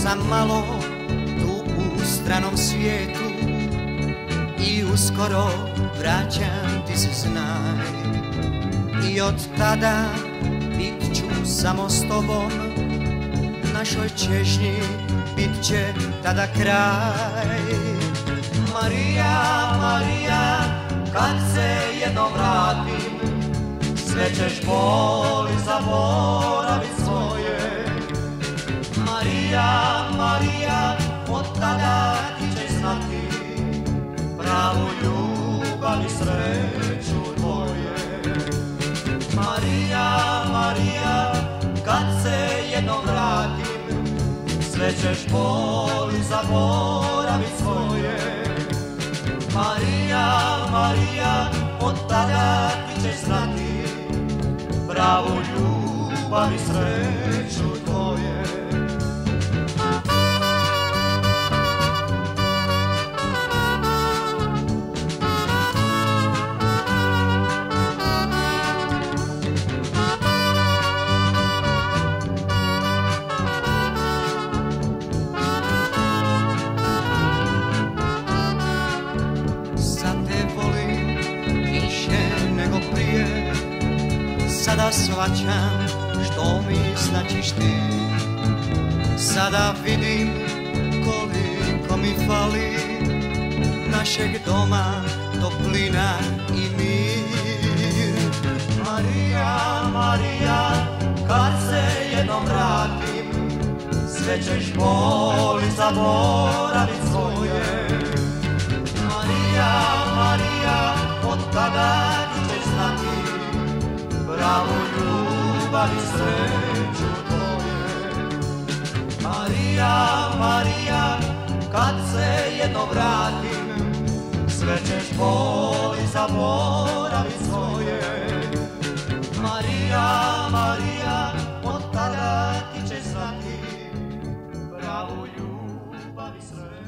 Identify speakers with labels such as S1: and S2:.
S1: sam malo tu u stranom svijetu i uskoro vraćam, ti se znaj. I od tada bit ću samo s tobom, našoj čežnji bit će tada kraj. Marija, Marija, kad se jednom vratim, sve ćeš boli zaboravit svoje. Marija, Marija, od tada ti ćeš znati pravu ljubav i sreću tvoje. Marija, Marija, kad se jednom vratim, sve ćeš boli zaboravit svoje. Marija, Marija, od tada ti ćeš znati pravu ljubav i sreću tvoje. Sada shvaćam što mi značiš ti, sada vidim koliko mi fali našeg doma, toplina i mir. Marija, Marija, kad se jednom vratim, sve ćeš boli zaboravit svoje. Marija, Marija, od tada ti ćeš znati pravu ljubav i sreću tvoje. Marija, Marija, kad se jednom vratim, sve ćeš boli zaboravit svoje. Marija, Marija, od tada ti ćeš znati pravu ljubav i sreću.